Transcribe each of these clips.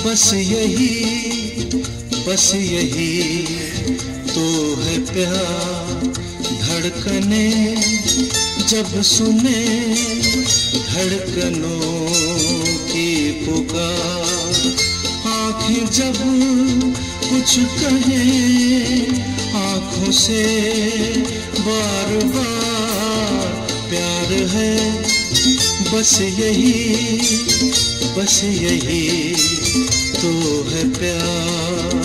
बस यही तो है प्यार। धड़कने जब सुने धड़कनों की पुकार, आँखें जब कुछ कहें आँखों से बार बार प्यार है। बस यही तो है प्यार।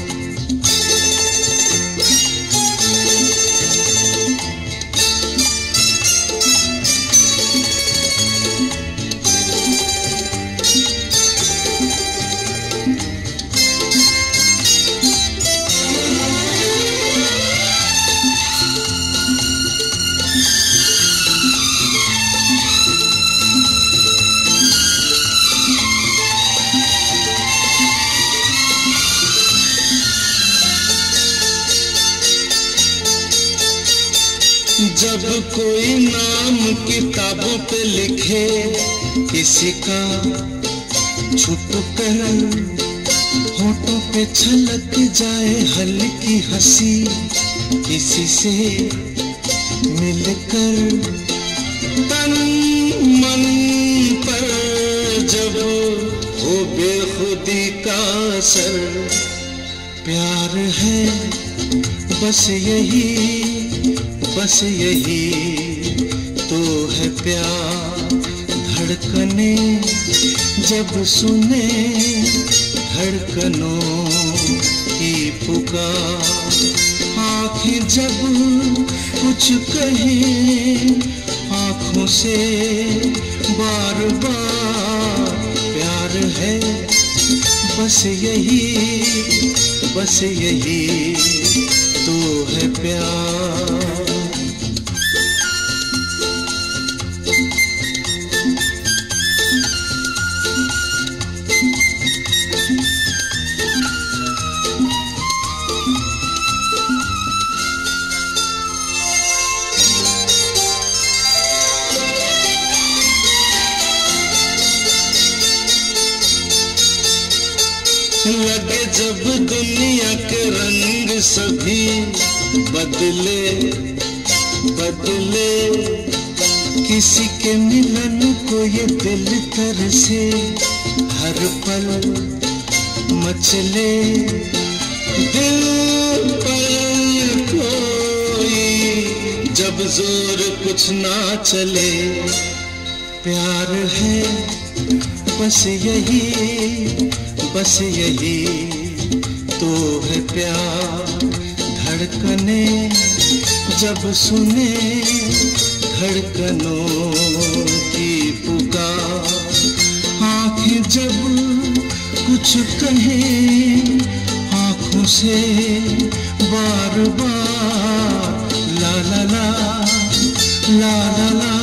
जब कोई नाम किताबों पे लिखे किसी का छुप कर, होठों पे छलक जाए हल्की हंसी किसी से मिलकर, तन मन पर जब हो बेखुदी का असर, प्यार है बस यही तो है प्यार। धड़कने जब सुने धड़कनों की पुकार, आँखें जब कुछ कहें आँखों से बार बार प्यार है। बस यही तो है प्यार। लगे जब दुनिया के रंग सभी बदले, किसी के मिलन को ये दिल तरसे, हर पल मचले दिल पर कोई जब जोर कुछ ना चले। प्यार है बस यही तो है प्यार। धड़कने जब सुने धड़कनों की पुकार, आँखें जब कुछ कहें आँखों से बार बार ला ला ला ला ला ला।